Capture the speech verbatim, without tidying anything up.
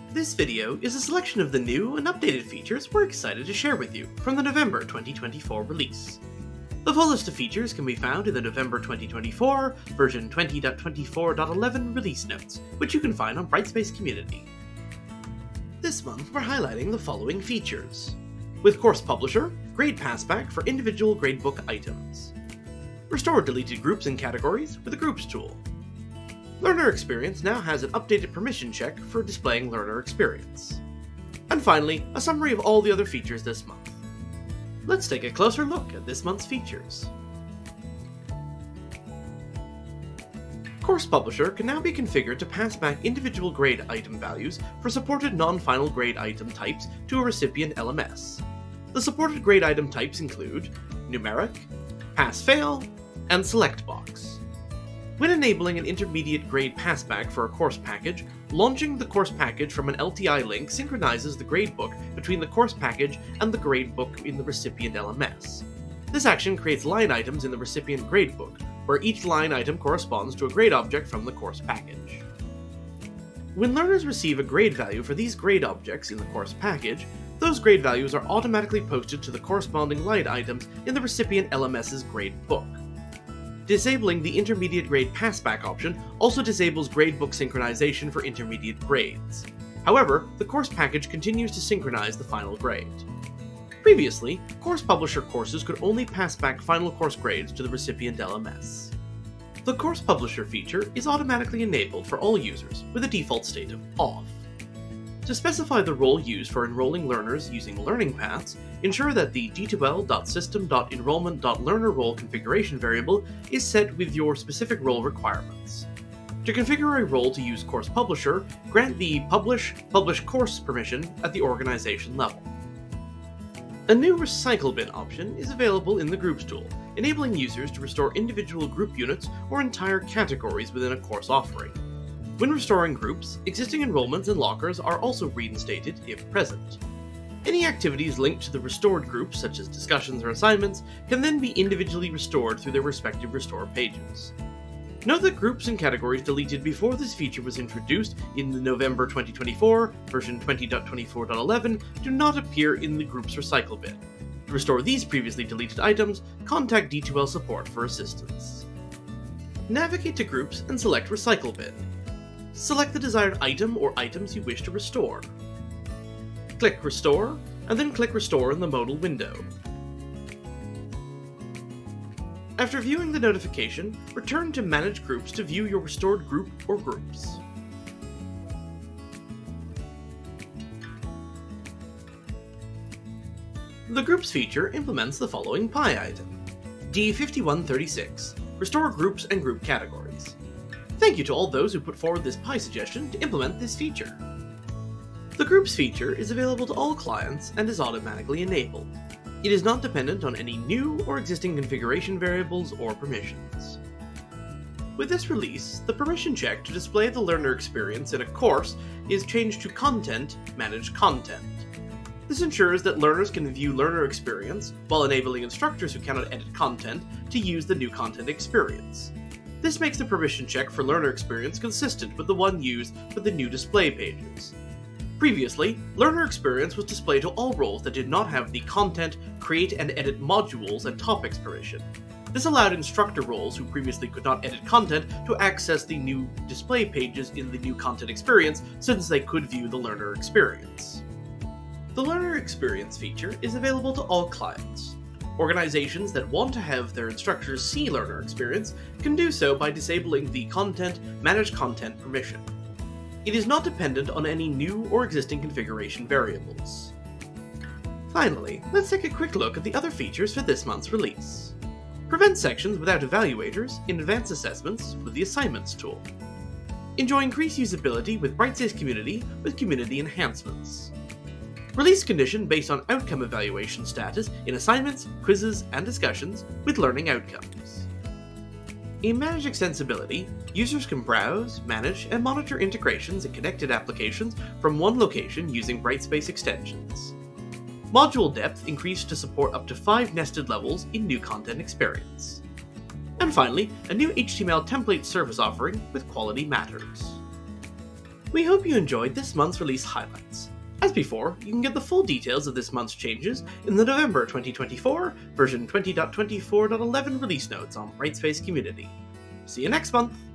This video is a selection of the new and updated features we're excited to share with you from the November twenty twenty-four release. The full list of features can be found in the November twenty twenty-four version twenty point twenty-four point eleven release notes, which you can find on Brightspace Community. This month we're highlighting the following features. With Course Publisher, grade passback for individual gradebook items. Restore deleted groups and categories with the Groups tool. Learner Experience now has an updated permission check for displaying Learner Experience. And finally, a summary of all the other features this month. Let's take a closer look at this month's features. Course Publisher can now be configured to pass back individual grade item values for supported non-final grade item types to a recipient L M S. The supported grade item types include numeric, pass-fail, and select box. When enabling an intermediate grade passback for a course package, launching the course package from an L T I link synchronizes the gradebook between the course package and the gradebook in the recipient L M S. This action creates line items in the recipient gradebook, where each line item corresponds to a grade object from the course package. When learners receive a grade value for these grade objects in the course package, those grade values are automatically posted to the corresponding line items in the recipient L M S's gradebook. Disabling the intermediate grade passback option also disables gradebook synchronization for intermediate grades. However, the course package continues to synchronize the final grade. Previously, Course Publisher courses could only pass back final course grades to the recipient L M S. The Course Publisher feature is automatically enabled for all users with a default state of off. To specify the role used for enrolling learners using learning paths, ensure that the D two L dot system dot enrollment dot learner role configuration variable is set with your specific role requirements. To configure a role to use Course Publisher, grant the Publish Publish Course permission at the organization level. A new Recycle Bin option is available in the Groups tool, enabling users to restore individual group units or entire categories within a course offering. When restoring groups, existing enrollments and lockers are also reinstated if present. Any activities linked to the restored groups, such as discussions or assignments, can then be individually restored through their respective restore pages. Note that groups and categories deleted before this feature was introduced in the November twenty twenty-four version twenty point twenty-four point eleven do not appear in the Groups Recycle Bin. To restore these previously deleted items, contact D two L support for assistance. Navigate to Groups and select Recycle Bin. Select the desired item or items you wish to restore. Click Restore, and then click Restore in the modal window. After viewing the notification, return to Manage Groups to view your restored group or groups. The Groups feature implements the following P I item. D fifty-one thirty-six, Restore Groups and Group Categories. Thank you to all those who put forward this P I suggestion to implement this feature. The Groups feature is available to all clients and is automatically enabled. It is not dependent on any new or existing configuration variables or permissions. With this release, the permission check to display the learner experience in a course is changed to Content Manage Content. This ensures that learners can view learner experience, while enabling instructors who cannot edit content to use the new content experience. This makes the permission check for learner experience consistent with the one used for the new display pages. Previously, learner experience was displayed to all roles that did not have the Content, Create and Edit Modules and Topics permission. This allowed instructor roles who previously could not edit content to access the new display pages in the new content experience since they could view the learner experience. The Learner Experience feature is available to all clients. Organizations that want to have their instructors see learner experience can do so by disabling the Content Manage Content permission. It is not dependent on any new or existing configuration variables. Finally, let's take a quick look at the other features for this month's release. Prevent sections without evaluators in advanced assessments with the Assignments tool. Enjoy increased usability with Brightspace Community with community enhancements. Release condition based on outcome evaluation status in assignments, quizzes, and discussions with learning outcomes. In Manage Extensibility, users can browse, manage, and monitor integrations and connected applications from one location using Brightspace extensions. Module depth increased to support up to five nested levels in new content experience. And finally, a new H T M L template service offering with Quality Matters. We hope you enjoyed this month's release highlights. As before, you can get the full details of this month's changes in the November twenty twenty-four version twenty point twenty-four point eleven release notes on Brightspace Community. See you next month!